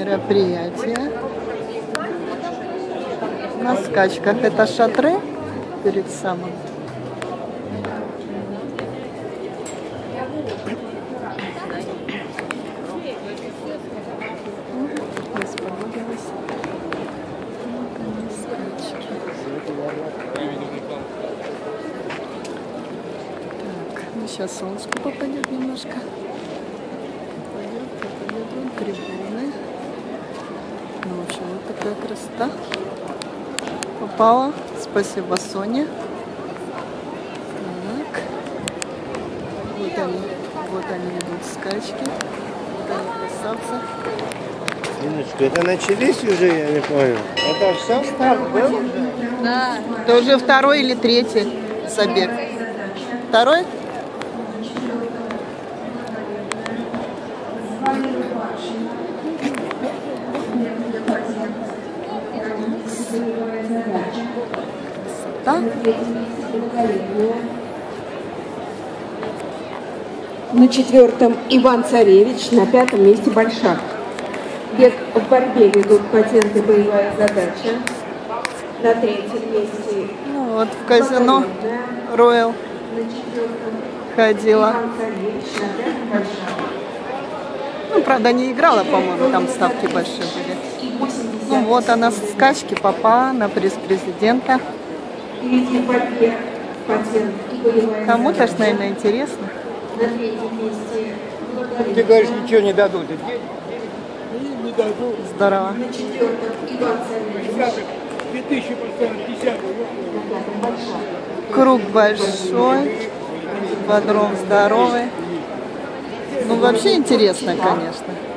мероприятие на скачках. Это шатры перед самым. Так, ну сейчас солнышко попадет немножко. Попадет трибуны. Ну, в общем, вот такая красота. Попала. Спасибо Соне. Так. Вот они идут скачки. Вот они красавцы. Минуточку, это начались уже, я не понял. Это все старт был? Да. Это уже второй или третий забег. Второй? На 4-м Иван Царевич, на 5-м месте Большак. Бег в борьбе ведут патенты «Боевая задача». На 3-м месте ну, вот в казино Роял ходила. Ну, правда, не играла, по-моему, там ставки большие были. Ну, вот она, скачки, папа на приз президента. Кому-то ж, наверное, интересно. Ты говоришь, ничего не дадут. Не дадут. Здорово. 2000 поставили, 10. Круг большой, бодром здоровый. Ну, вообще интересно, конечно.